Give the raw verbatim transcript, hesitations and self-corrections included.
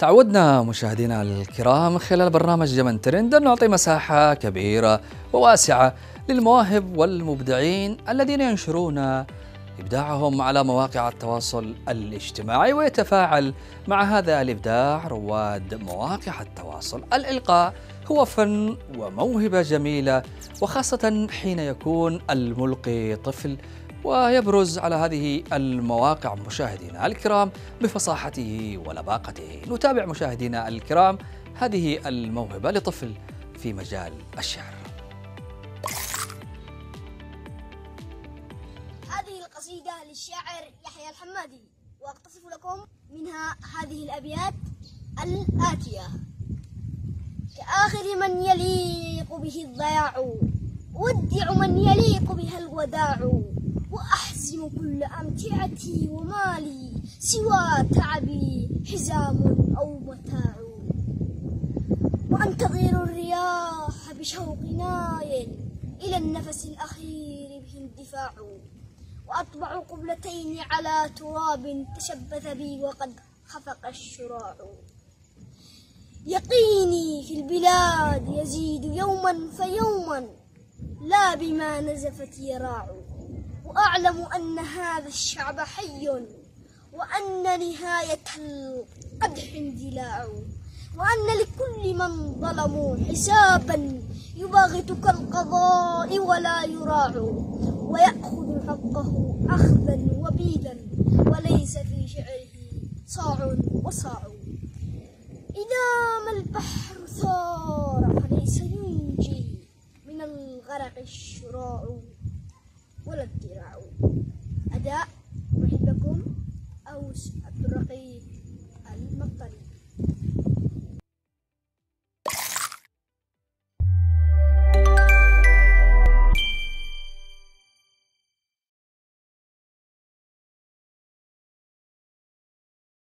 تعودنا مشاهدينا الكرام خلال برنامج جمن ترند أن نعطي مساحة كبيرة وواسعة للمواهب والمبدعين الذين ينشرون إبداعهم على مواقع التواصل الاجتماعي، ويتفاعل مع هذا الإبداع رواد مواقع التواصل. الإلقاء هو فن وموهبة جميلة، وخاصة حين يكون الملقي طفل ويبرز على هذه المواقع مشاهدينا الكرام بفصاحته ولباقته. نتابع مشاهدينا الكرام هذه الموهبة لطفل في مجال الشعر. هذه القصيدة للشاعر يحيى الحمادي، وأقتصف لكم منها هذه الأبيات الآتية: كآخر من يليق به الضياع، أودع من يليق بها الوداع، وأحزم كل أمتعتي ومالي، سوى تعبي حزام أو متاع، وأنتظر الرياح بشوق نايل إلى النفس الأخير به اندفاع، وأطبع قبلتين على تراب تشبث بي وقد خفق الشراع. يقيني في البلاد يزيد يوما فيوما، لا بما نزفت يراع، وأعلم أن هذا الشعب حي، وأن نهاية القدح اندلاع، وأن لكل من ظلموا حسابا يباغت كالقضاء ولا يراع، ويأخذ حقه أخذا وبيلا، وليس في شعره صاع وصاع. إذا ما البحر ثار فليس ينجي من الغرق الشراع ولا الذراع. أداء محبكم أوس عبد الرقيب.